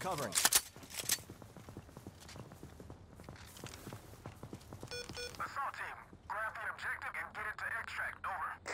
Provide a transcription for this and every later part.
covering. Assault team, grab the objective and get it to extract. Over.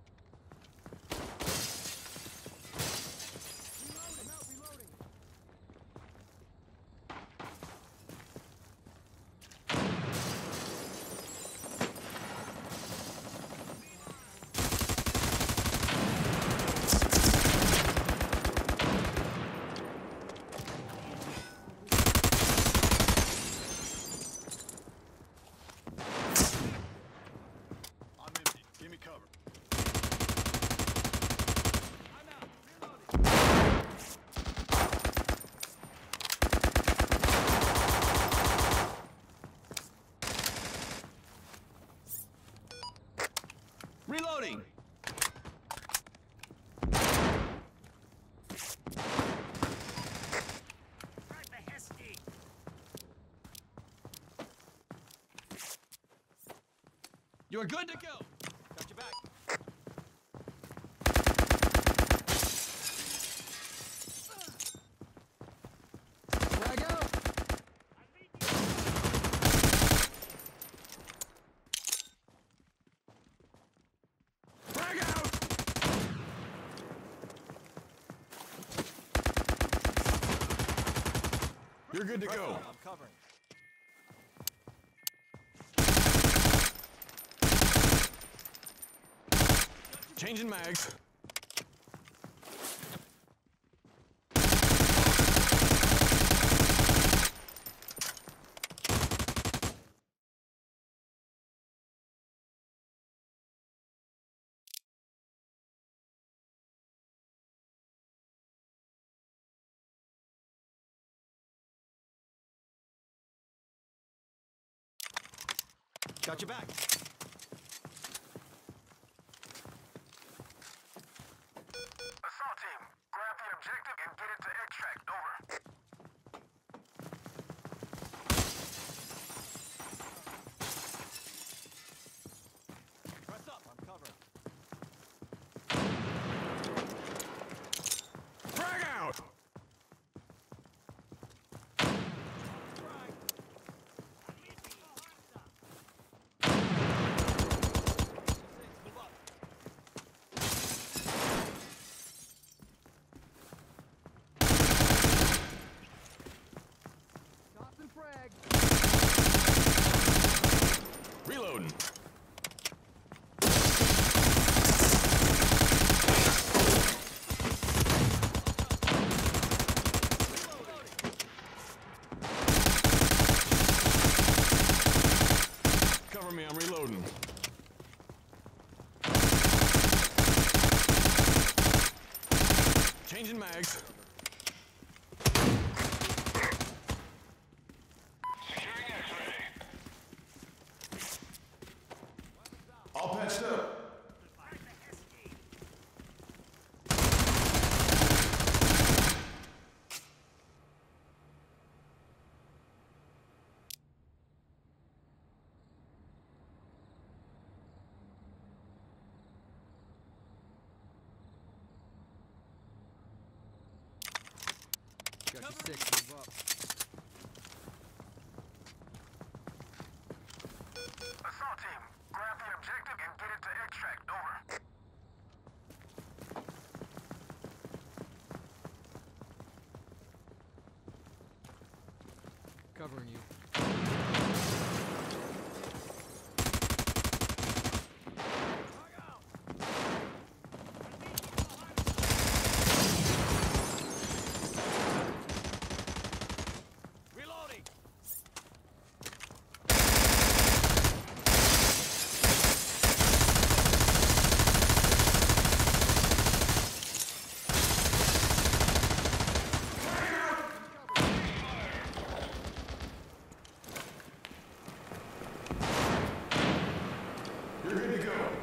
Reloading! You're good to go! Got your back. Frag out! Frag out! You're good to go. I'm covering. Changing mags. Got your back. Assault team, grab the objective and get it to extract. Over. Press up, I'm covering. Frag out! Tossing frag. Reloading. Cover me, I'm reloading. Changing mags. Securing X-ray. All patched up. Got your six, move up. Assault team, grab the objective and get it to extract. Over. Covering you. Reloading. You're good to go.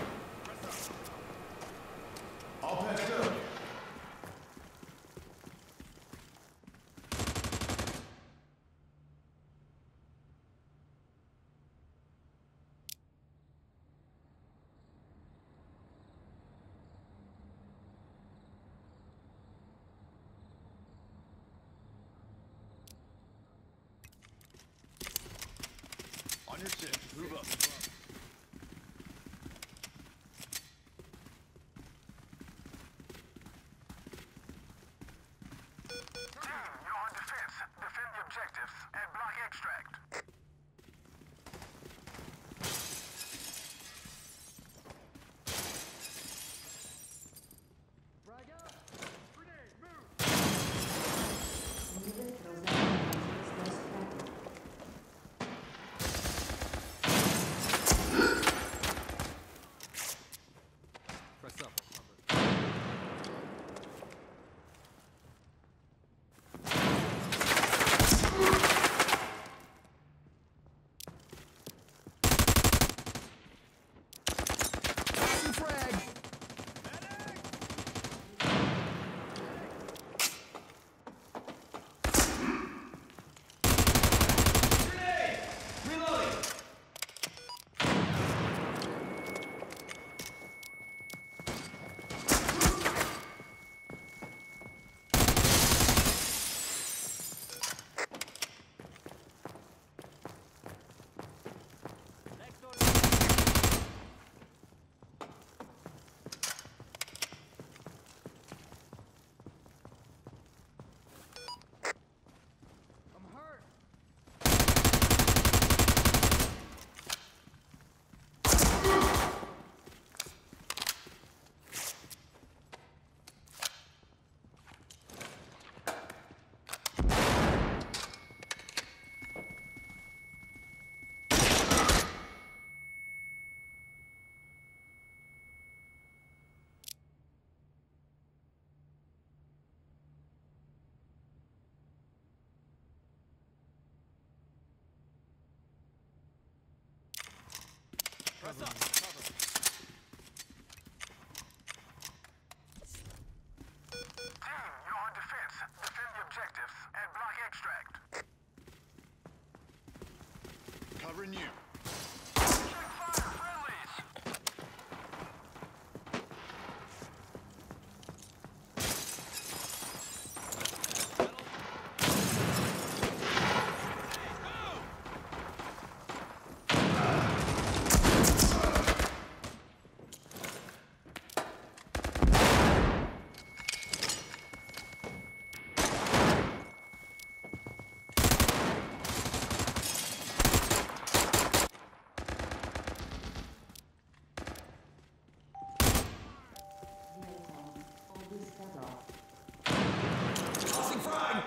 All patched up. your six. Move up. Team, you're on defense. Defend the objectives and block extract. Frag out. Grenade, move. Press up, I'll cover. Tossing frag. Next order. I'm hurt. Press up. Cover. Team, you're on defense. Defend the objectives and block extract. Covering you. Check fire, friendlies. Tossing frag.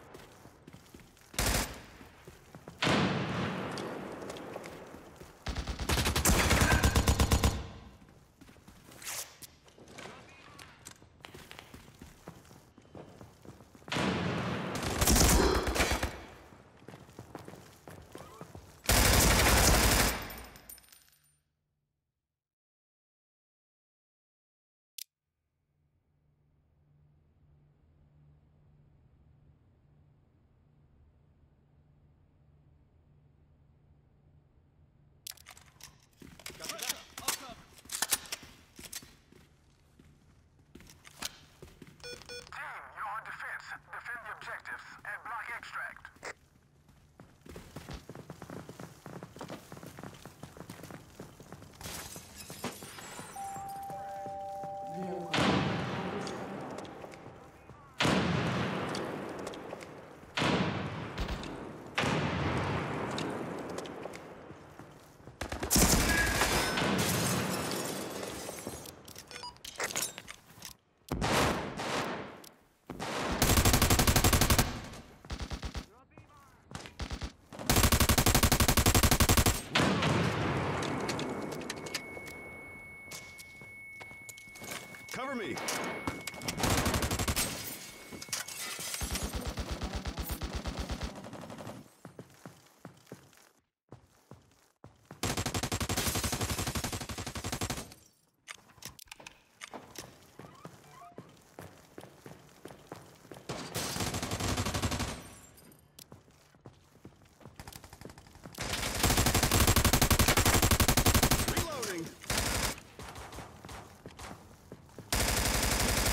Got your back. I'll cover. Team, you're on defense. Defend the objectives and block extract. Cover me. Reloading.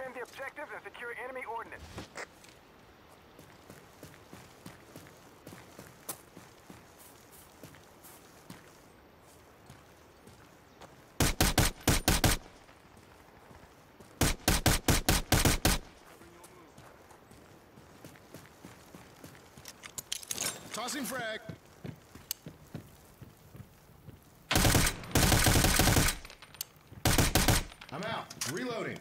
defend the objectives and secure enemy ordnance. Tossing frag. I'm out. Reloading.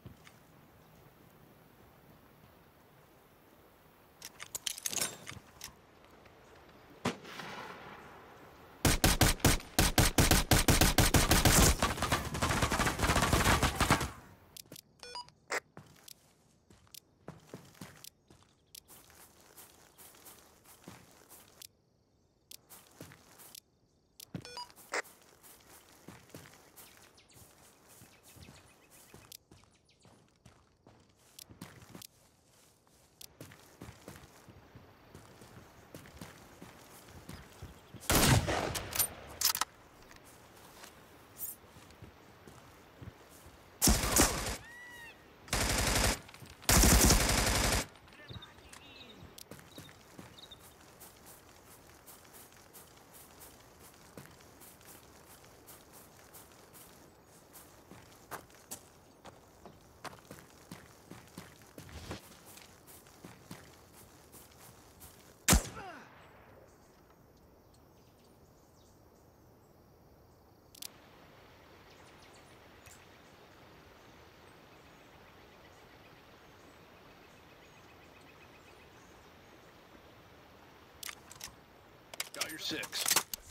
Got your 6.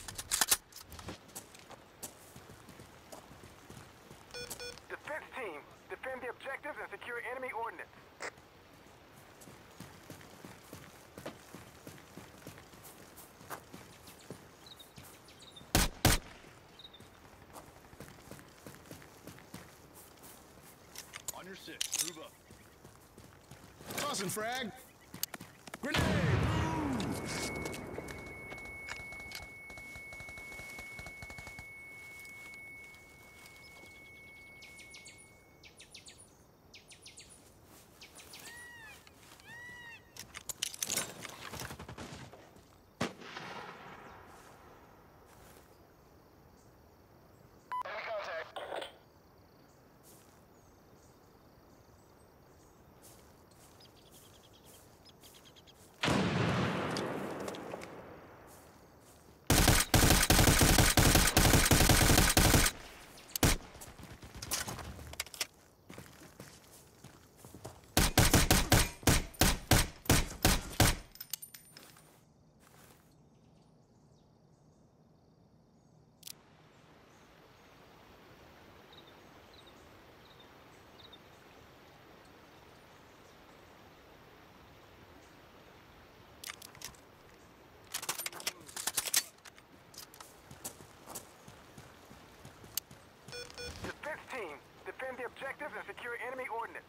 Defense team, defend the objectives and secure enemy ordnance. On your 6. Move up. Tossing frag. Grenade! Enemy contact. Defense team, defend the objectives and secure enemy ordnance.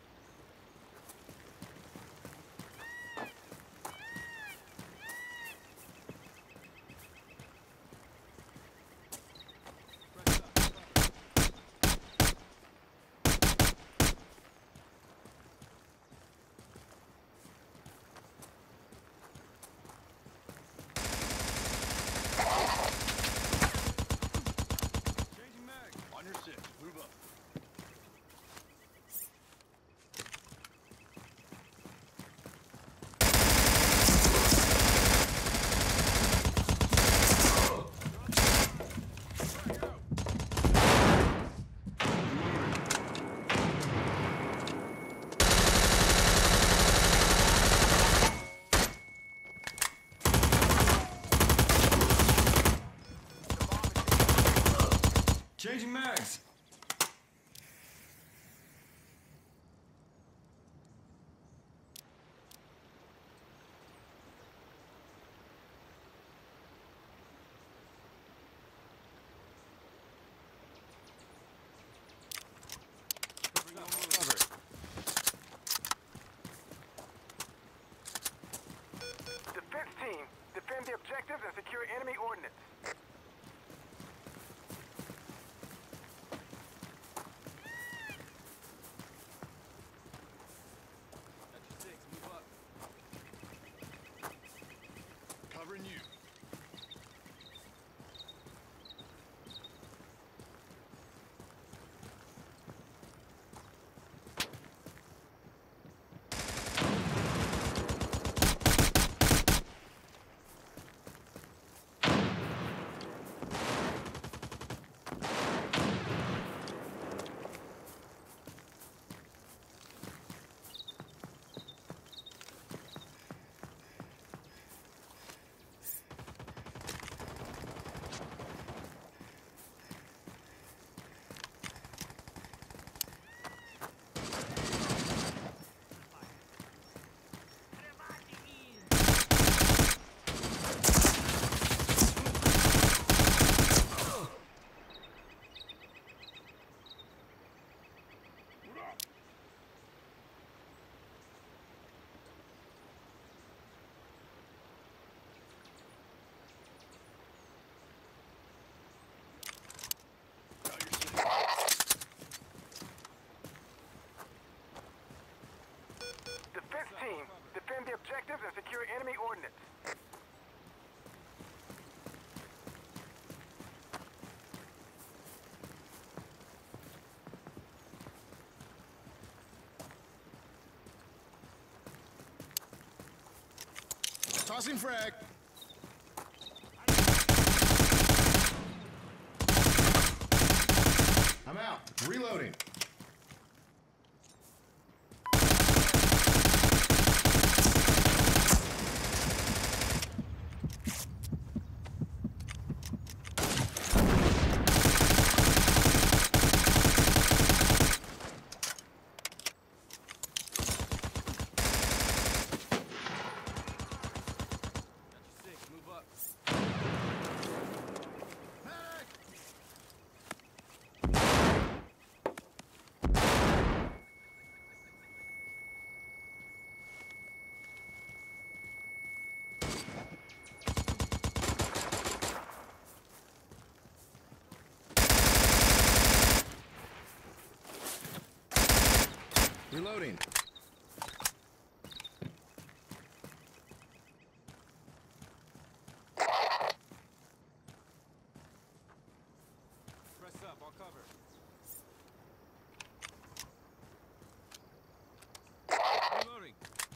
Changing mag. On your 6. Move up. Changing mags. Cover. Defense team, defend the objectives and secure enemy ordnance. Tossing frag. I'm out. Reloading. Six, move up. Reloading. Press up, I'll cover. Reloading.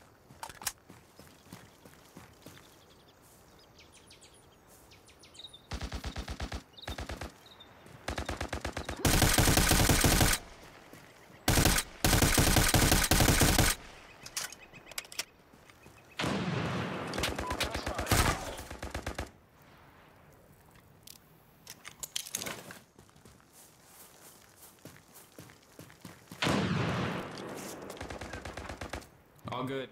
All good.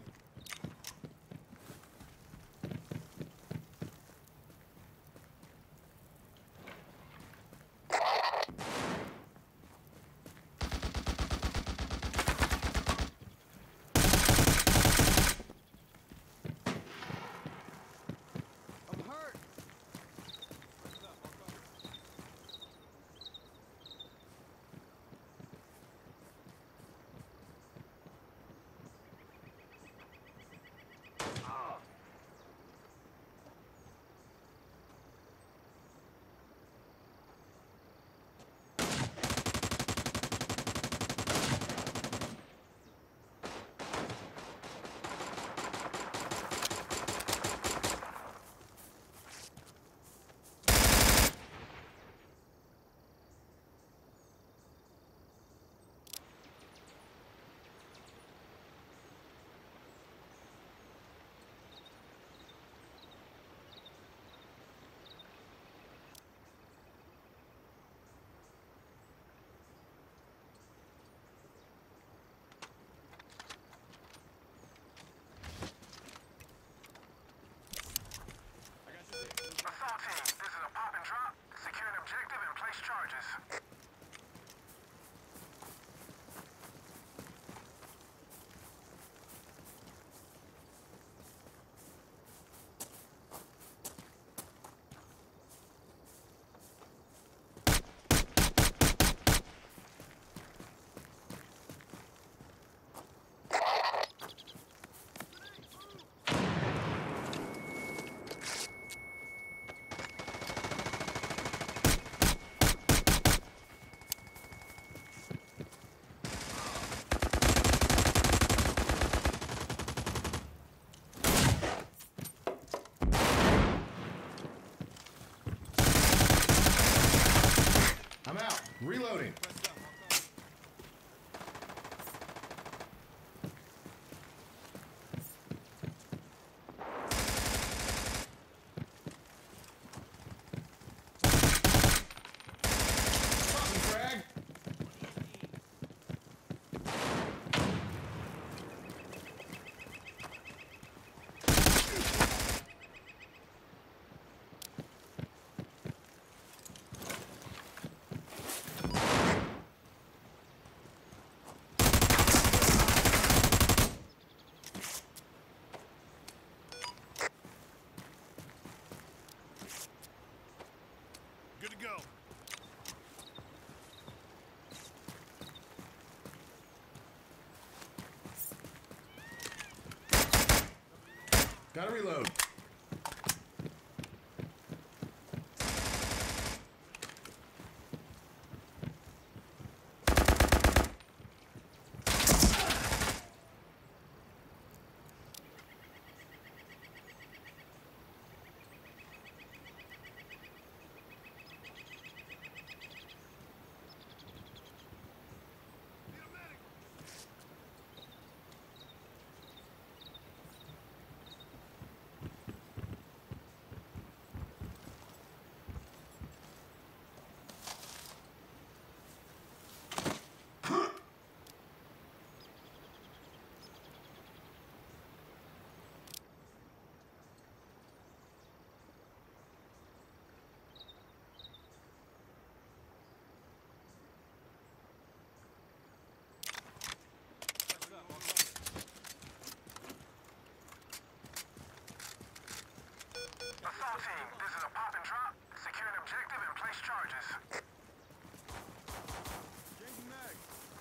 I'm hurt. Press up, I'll cover. Assault team, this is a pop and drop. Secure an objective and place charges. I'm out. Reloading. Press up, I'll cover. Tossing frag. Good to go. Gotta reload. charges. Changing mag.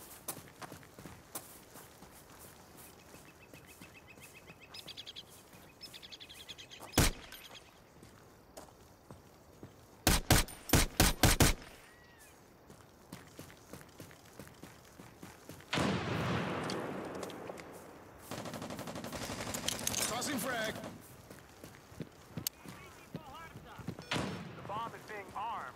Tossing frag. The bomb is being armed.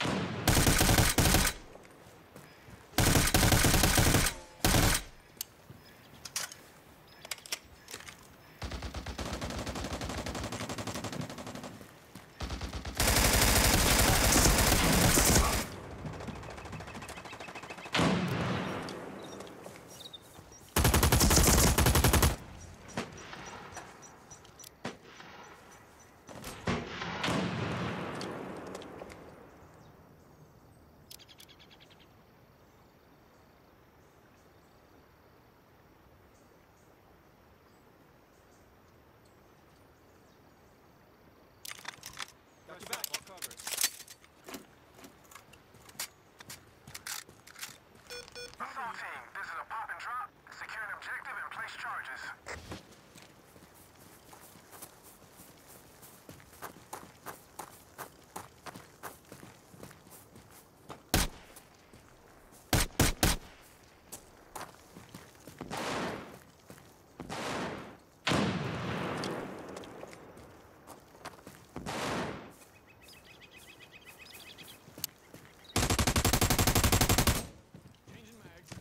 Got your back. All covered. Assault team, this is a pop and drop. Secure an objective and place charges. Changing mags.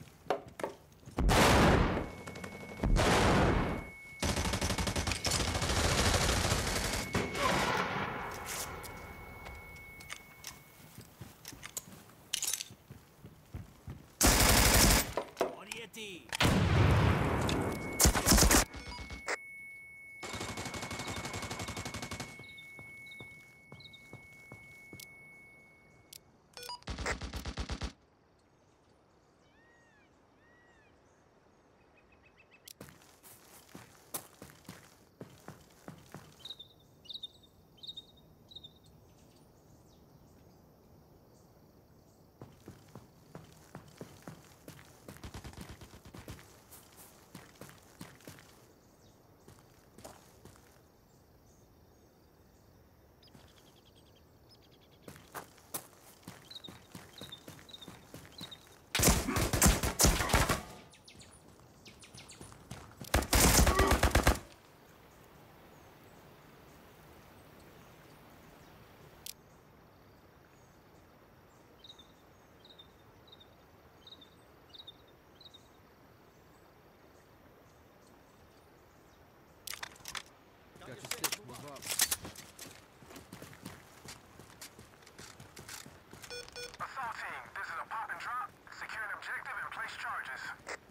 Got your stick. Move up. Assault team, this is a pop and drop. Secure an objective and place charges.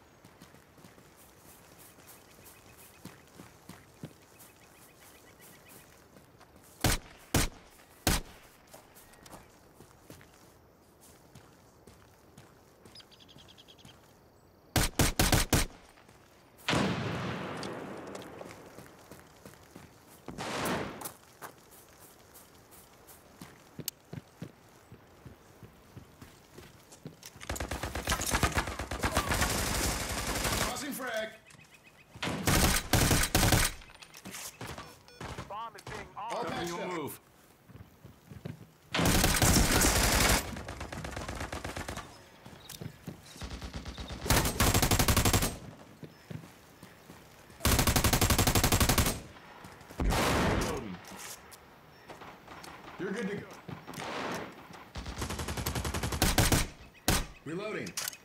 Tossing frag. Bomb is being All armed. patched up. Move. Reloading. You're good to go. Reloading.